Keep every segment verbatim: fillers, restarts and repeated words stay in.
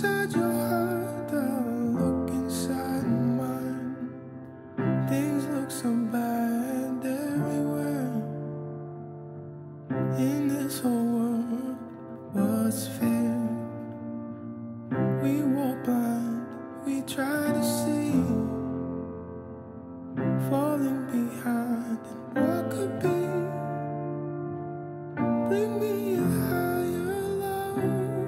inside your heart, I'll look inside mine. Things look so bad everywhere. In this whole world, what's fair? We walk blind, we try to see, falling behind and what could be. Bring me a higher love.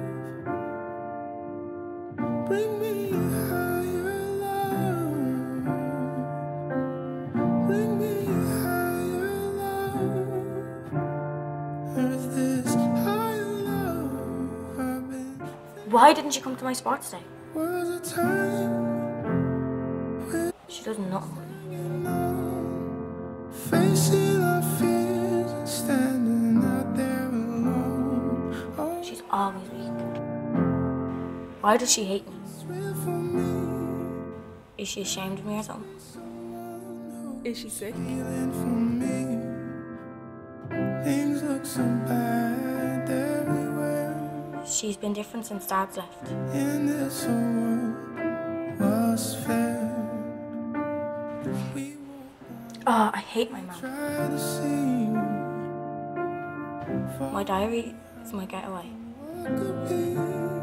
Bring me a higher love. Bring me a higher love. There's this higher love I've been. Why didn't you come to my sports day? Was a time when She doesn't know. facing our fears and standing out there alone. Oh, She's always weak. Why does she hate me? swear for me, Is she ashamed of me or something? Is she sick? feeling for me. Things look so bad everywhere. She's been different since Dad's left. In this whole world, what's fair? We Oh, I hate my mum. try to see My diary is my getaway. what could be.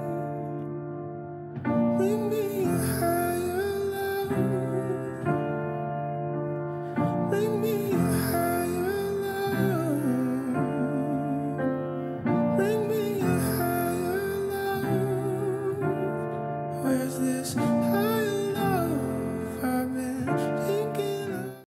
Bring me a higher love. Bring me a higher love. Bring me a higher love. Where's this higher